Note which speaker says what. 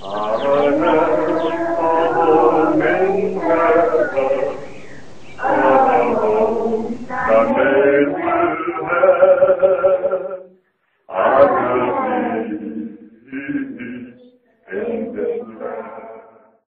Speaker 1: Our home in heaven, our home that made with heaven, I will be